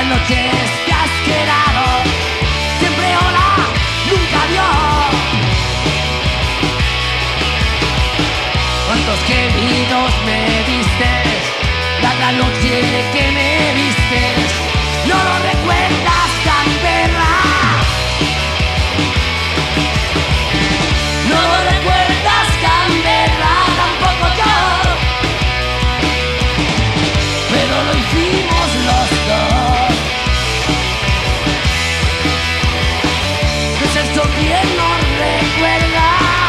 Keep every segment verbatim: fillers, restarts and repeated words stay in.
¿Cuántas noches te has quedado? Siempre hola, nunca adiós. ¿Cuántos queridos me diste? Cada noche que me vistes, no lo recuerdas, Canberra. No lo recuerdas, Canberra, tampoco yo. Pero lo hicimos los dos. Pues esto bien nos recuerda.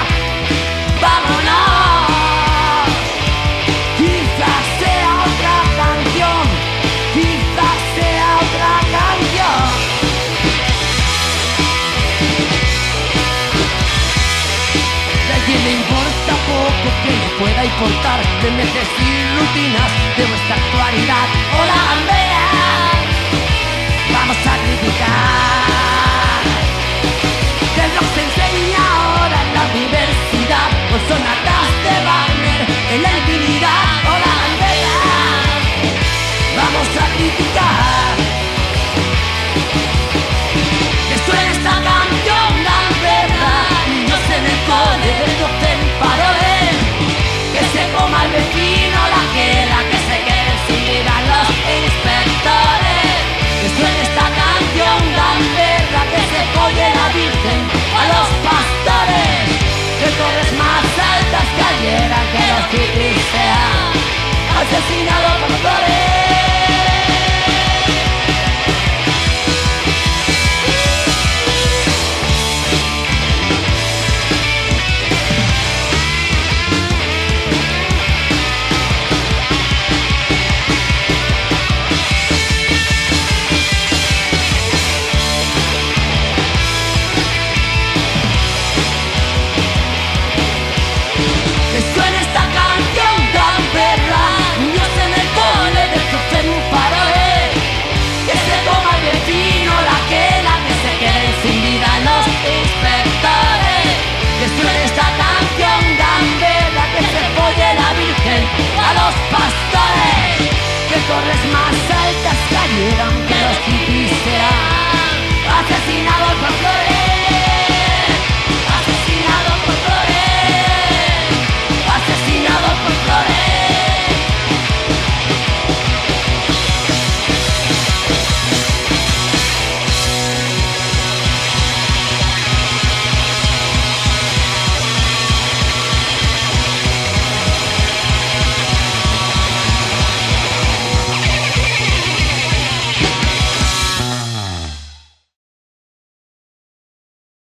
Vámonos. Quizás sea otra canción, quizás sea otra canción. De alguien le importa poco que le pueda importar de meses y rutinas de vuestra actualidad. Hola, Andrea, vamos a criticar. Que nos enseña ahora en la universidad, pues son